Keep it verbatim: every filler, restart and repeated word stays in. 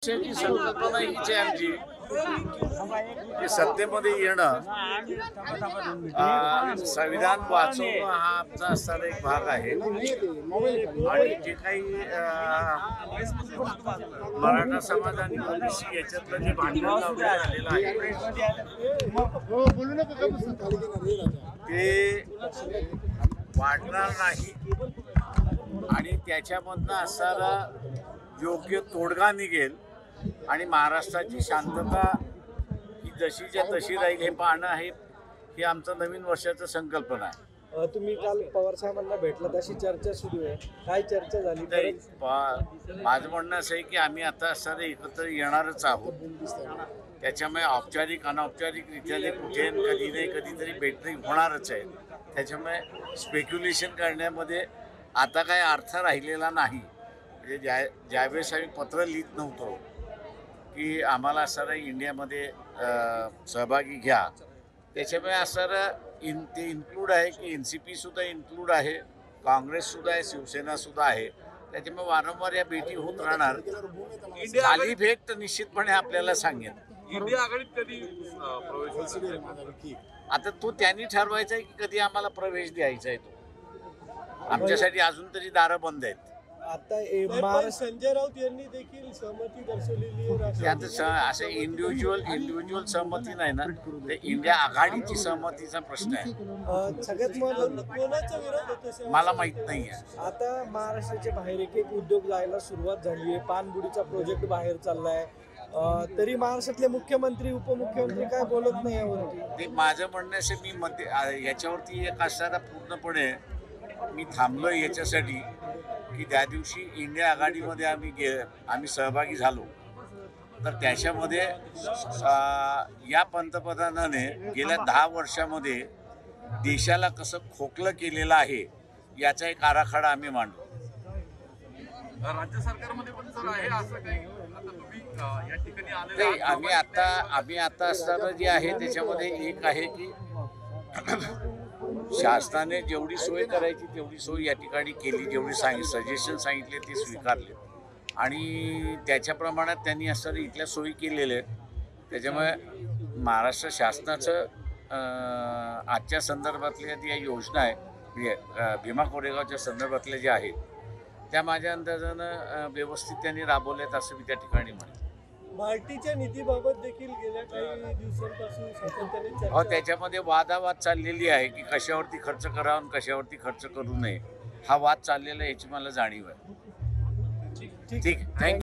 पक्षाची संकल्पना हीच आहे आमची की सत्तेमध्ये येणं, अं, संविधान वाचवणं हा आमचा असणारा एक भाग आहे. आणि जे काही अं, मराठा समाज आणि ओबीसी याच्यातलं जे भांडण झालेलं आहे ते वाढणार नाही आणि त्याच्यामधनं असणारा योग्य तोडगा निघेल आणि महाराष्ट्राची शांतता ही जशीच्या तशी राहील हे पाहणं आहे ही आमचं नवीन वर्षाचं संकल्पना आहे. तुम्ही काल पवार साहेबांना भेटलात अशी चर्चा सुरू आहे, काय चर्चा झाली? नाही, माझं म्हणणं असं आहे की आम्ही आता असणारे एकत्र येणारच आहोत. त्याच्यामुळे औपचारिक अनौपचारिकरित्या कुठे कधी नाही कधीतरी भेटणे होणारच आहे. त्याच्यामुळे स्पेक्युलेशन करण्यामध्ये आता काय अर्थ राहिलेला नाही. म्हणजे ज्या ज्यावेळेस आम्ही पत्र लिहित नव्हतो की आम्हाला असणारा इंडियामध्ये सहभागी घ्या, त्याच्यामुळे असणारं इन ते इन्क्लूड आहे की एन सी पीसुद्धा इन्क्लूड आहे, काँग्रेससुद्धा आहे, शिवसेनासुद्धा आहे. त्याच्यामुळे वारंवार या भेटी होत राहणार. आली भेट तर निश्चितपणे आपल्याला सांगेन. इंडिया आघाडीत कधी प्रवेश? आता तो त्यांनी ठरवायचा आहे की कधी आम्हाला प्रवेश द्यायचा आहे. तो आमच्यासाठी अजून तरी दारं बंद आहेत. आता महाराष्ट्र संजय राऊत यांनी देखील सहमती दर्शवलेली आहे. त्यात असं इंडिव्हिज्युअल इंडिव्हिज्युअल सहमती नाही ना, ते इंडिया आघाडीची सहमतीचा प्रश्न आहे. सगळ्यात महत्त्वाचा विरोध होतो मला माहित नाही आहे. आता महाराष्ट्राच्या बाहेर एक एक उद्योग जायला सुरुवात झाली आहे. पानबुडीचा प्रोजेक्ट बाहेर चाललाय, तरी महाराष्ट्रातले मुख्यमंत्री उपमुख्यमंत्री काय बोलत नाही यावरती. ते माझं म्हणणं असं मी मध्ये याच्यावरती एक असणारा पूर्णपणे मी थांबलो याच्यासाठी की त्या दिवशी इंडिया आघाडीमध्ये आम्ही गे आम्ही सहभागी झालो तर त्याच्यामध्ये या पंतप्रधानाने गेल्या दहा वर्षामध्ये देशाला कसं खोकलं केलेलं आहे याचा एक आराखडा आम्ही मांडलो. राज्य सरकारमध्ये पण सर आहे असं काही आता तुम्ही या ठिकाणी आले नाही, आम्ही आता आम्ही आता असताना जे आहे त्याच्यामध्ये एक आहे की शासनाने जेवढी सोय करायची तेवढी सोय या ठिकाणी केली, जेवढी सांगित सजेशन सांगितले ते स्वीकारले आणि त्याच्या प्रमाणात त्यांनी असणाऱ्या इथल्या सोयी केलेल्या आहेत. त्याच्यामुळे महाराष्ट्र शासनाचं आजच्या संदर्भातल्या ज्या योजना आहे भीमा कोरेगावच्या संदर्भातल्या ज्या आहेत त्या माझ्या अंदाजानं व्यवस्थित त्यांनी राबवल्यात असं मी त्या ठिकाणी म्हणेन. मार्टीच्या निधीबाबत देखील गेल्या काही दिवसांपासून सातत्याने चर्चा हो, त्याच्यामध्ये वादावाद चाललेली आहे की कशावरती खर्च करावा आणि कशावरती खर्च करू नये हा वाद चाललेला याची मला जाणीव आहे. ठीक, थँक्यू.